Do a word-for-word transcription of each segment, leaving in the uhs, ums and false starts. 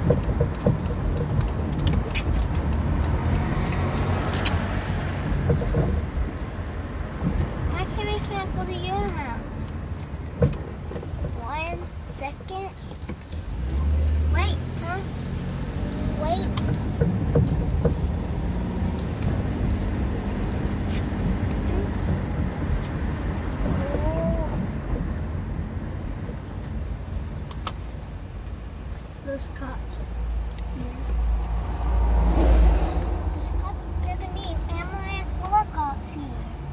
Actually, we can't go to your house. One second. Wait. Huh? Wait. Oh. Those cops. There's cops here to me. Ambulance or cops here.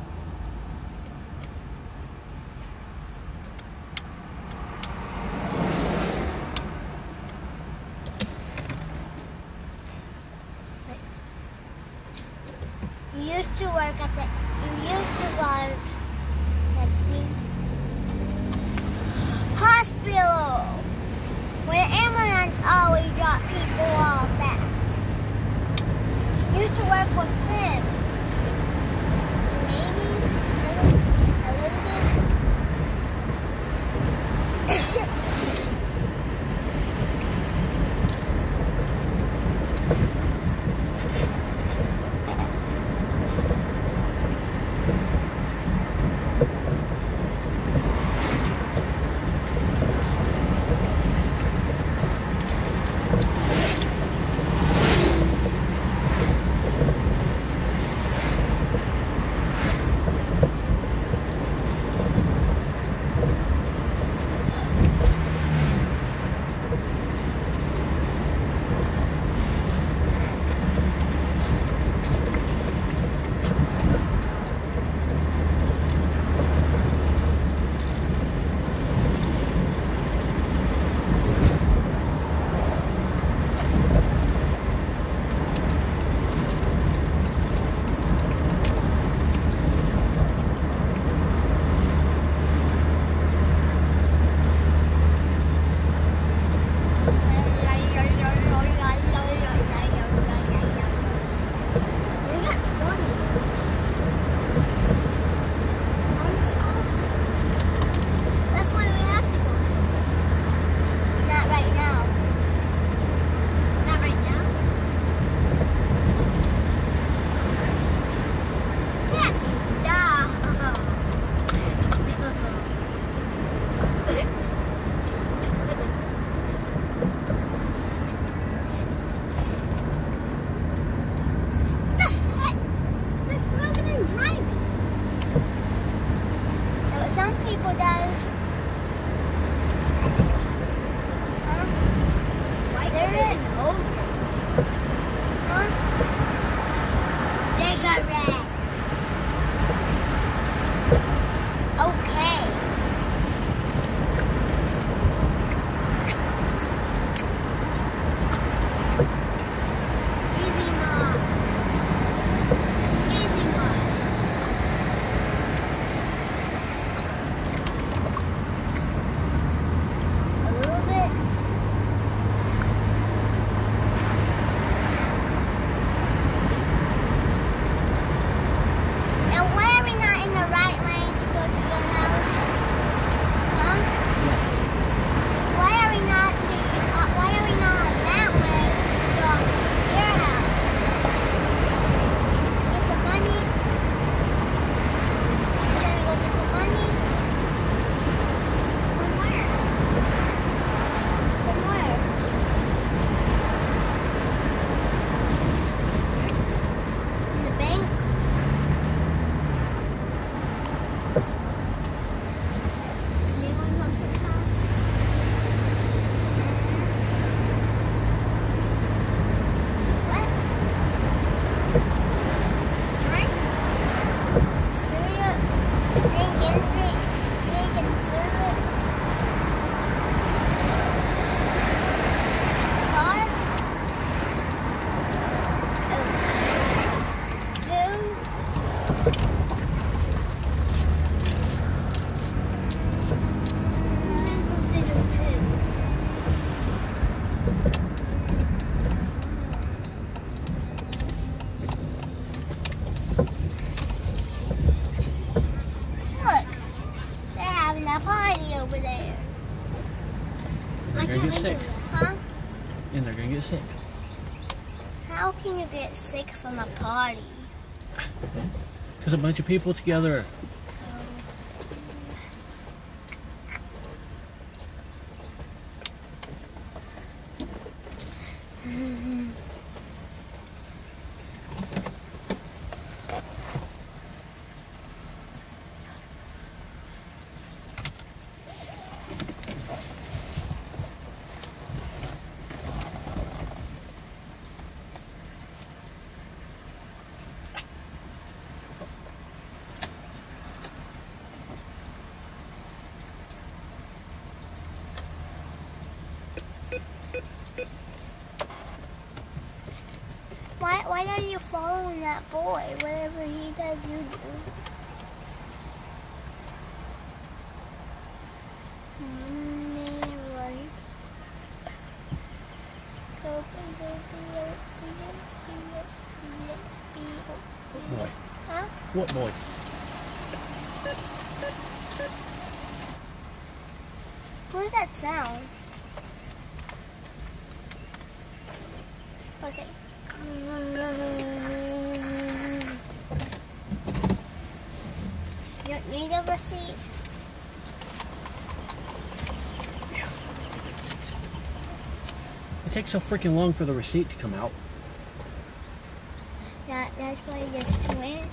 You used to work at the. You used to work at the hospital, where ambulance always drop people off at. You used to work with them. Maybe a little, a little bit. and they're gonna get sick. How can you get sick from a party? Because a bunch of people together. Why, why are you following that boy? Whatever he does, you do. What boy? Huh? What boy? Who's that sound? What's it? You need a receipt? Yeah. It takes so freaking long for the receipt to come out. That, that's why you just went.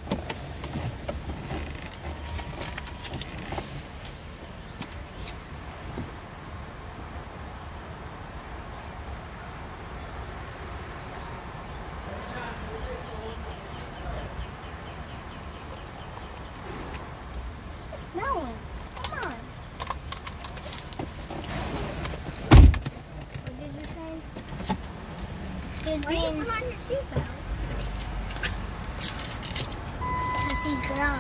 No, come on. What did you say? He's Why being, you put on your seatbelt? because he's grown.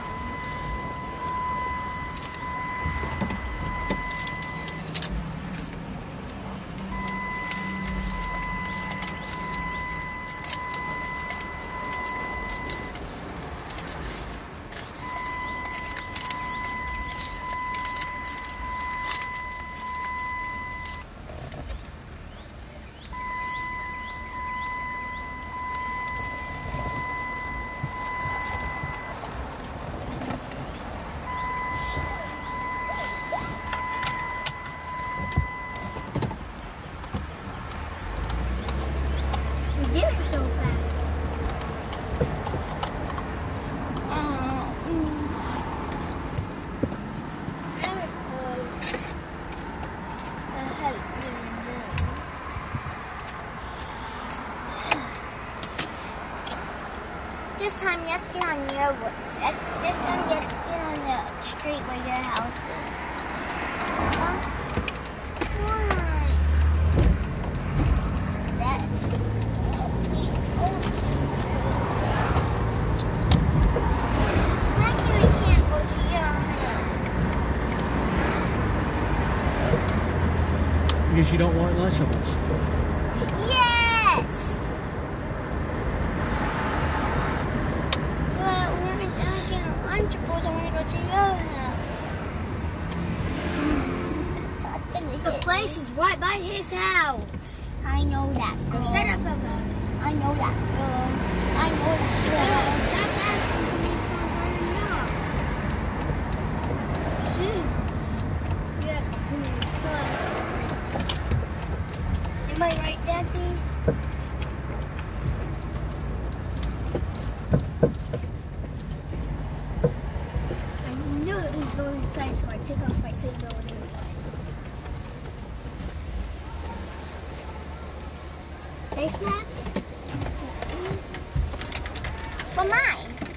We did it so fast. Uh, mm. I don't know the heck you're doing. This time, let's get on your wood. Let's, this time, let's get on the street where your house is. Huh? Why? That. Actually, we can't go to your house. Because you don't want Lunchables. Yes! But when we don't get Lunchables, I want to go to your house. That's gonna The hit place me. is right by his house. I know that Go girl. shut up about it. I know that girl. I know that Stop asking for me something now. girl. You asked too many times. Am I right, Daddy? I knew it was going inside, so I took off my seatbelt anyway. Face mask? For mine.